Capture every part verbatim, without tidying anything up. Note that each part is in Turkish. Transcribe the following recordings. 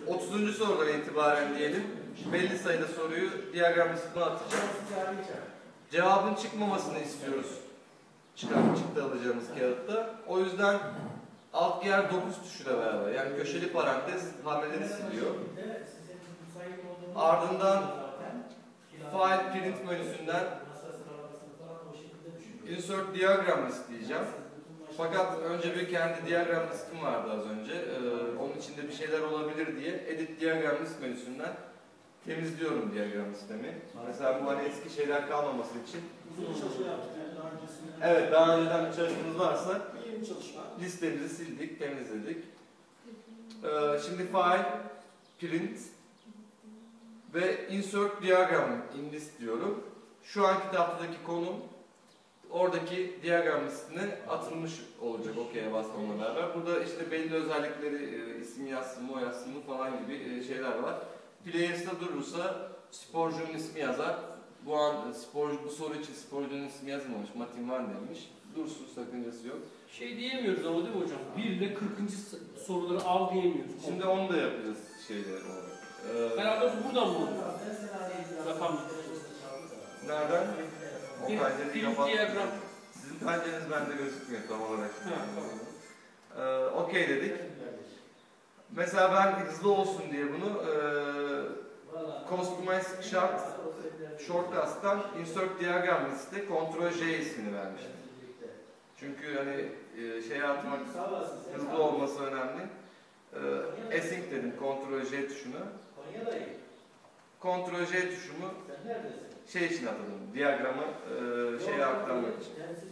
otuzuncu sorudan itibaren diyelim, belli sayıda soruyu diyagram listesine atacağız. Cevabın çıkmamasını istiyoruz. Çıkan çıktı alacağımız kağıtta. O yüzden alt diğer dokuz tuşuyla beraber, yani köşeli parantez hamleleri siliyor. Ardından File Print menüsünden Insert Diagram List diyeceğim. Fakat önce bir kendi diagram listim vardı az önce. Ee, onun içinde bir şeyler olabilir diye Edit Diagram List menüsünden temizliyorum diagram listemi. Mesela bu hani eski şeyler kalmaması için. Evet, daha önceden bir çalışmamız varsa listemizi sildik, temizledik. Ee, şimdi File, Print ve Insert Diagram in List diyorum. Şu anki tahtadaki konum oradaki diagram listine atılmış olacak OK'ye basmamla beraber. Burada işte belli özellikleri, isim yazsın, o yazsın falan gibi şeyler var. Players'ta durursa sporcunun ismi yazar. Bu an sporcu, bu soru için sporcunun ismi yazılmamış, Matin Van demiş. Dursun, sakıncası yok. Şey diyemiyoruz ama değil mi hocam? bir ile kırkıncı soruları al diyemiyoruz. Şimdi onu da yapacağız şeyleri. Ee, Herhalde buradan mı? Rakam. Nereden? O bir pencereyi diyagram. Sizin pencereniz bende gözükmüyor tam olarak. Ee, Okey dedik. Mesela ben hızlı olsun diye bunu e, Customize Chart Shortcut'tan Insert Diagram List'e Ctrl J ismini vermiştim. Çünkü hani e, şeye atmak, hızlı olması önemli. E, Async dedim Ctrl J tuşuna. Ctrl J tuşumu şey için atadım, diyagramı e, şeye aktarmak için.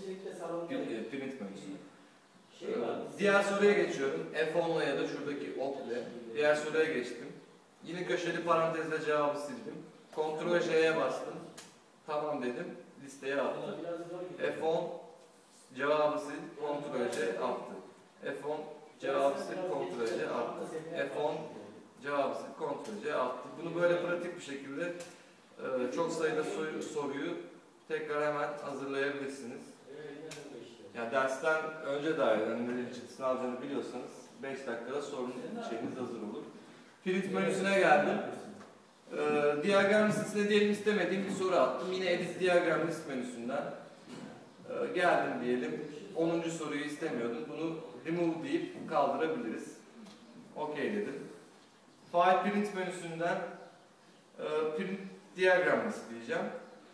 Print menüsü. E, diğer soruya geçiyorum. F on'la ya da şuradaki ok ile. Diğer soruya geçtim. Yine köşeli parantezle cevabı sildim. Ctrl J'ye bastım. Tamam dedim. Listeye attım. F on cevabı sil, Ctrl C attı. F on cevabı sil, Ctrl C attı. F on cevabı sil, Ctrl C attı. Bunu böyle pratik bir şekilde e, çok sayıda soru, soruyu tekrar hemen hazırlayabilirsiniz. Yani dersten önce dair, hani böyle çıktısını alacağını biliyorsanız beş dakikada sorunun şeyiniz hazır olur. Print menüsüne geldim. Ee, diagram listesine diyelim istemediğim bir soru attım. Yine Edit Diagram List menüsünden ee, geldim diyelim. onuncu soruyu istemiyordum. Bunu Remove deyip kaldırabiliriz. Okey dedim. File Print menüsünden e, Print Diagram List diyeceğim.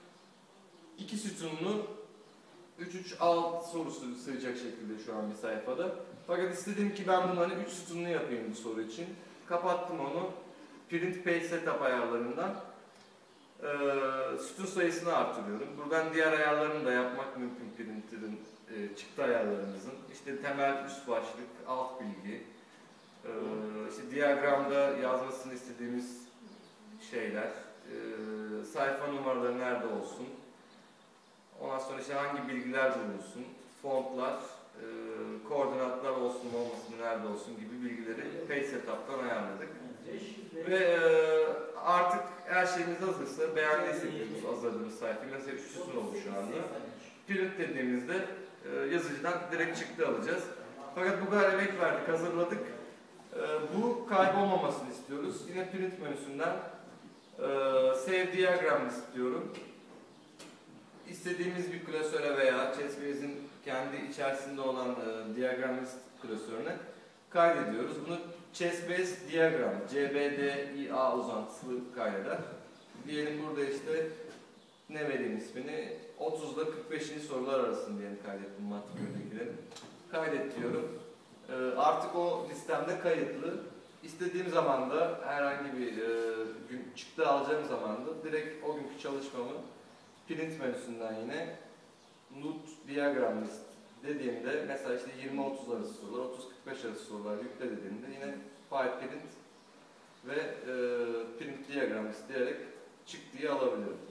İki sütunlu üç üç alt sorusu sığacak şekilde şu an bir sayfada. Fakat istedim ki ben bunu hani üç sütunlu yapayım bu soru için. Kapattım onu. Print Page Setup ayarlarından e, sütun sayısını artırıyorum. Buradan diğer ayarlarını da yapmak mümkün printer'ın e, çıktı ayarlarınızın. İşte temel, üst başlık, alt bilgi, e, işte diyagramda yazmasını istediğimiz şeyler, e, sayfa numaraları nerede olsun, ondan sonra işte hangi bilgiler bulunsun, fontlar, e, koordinatlar olsun olmasın, nerede olsun gibi bilgileri Page Setup'tan ayarladık. Ve e, artık her şeyimiz hazırsa, beğendiysek hazırladığımız sayfayı, mesela üç sütun oldu şu anda. Print dediğimizde e, yazıcıdan direkt çıktı alacağız. Fakat bu kadar emek verdik, hazırladık. E, bu kaybolmamasını istiyoruz. Yine Print menüsünden e, Save Diagram List diyorum. İstediğimiz bir klasöre veya Chessbase'in kendi içerisinde olan e, Diagram List klasörüne kaydediyoruz. Bunu Chessbase Diagram, C B D I A uzantısı kaydeder. Diyelim burada işte ne vereyim ismini, otuz ile kırk beşinci sorular arasında diyelim kaydettim matematikleri. Kaydet diyorum. E, artık o listemde kayıtlı. İstediğim zaman da herhangi bir e, gün çıktı alacağım zaman da direkt o günkü çalışmamı Print menüsünden yine Node Diagram List dediğimde mesela işte yirmi otuz arası sorular, otuz kırk beş arası sorular yükle dediğimde yine File Print ve e, Print Diagram List diyerek çıktıyı alabilirim.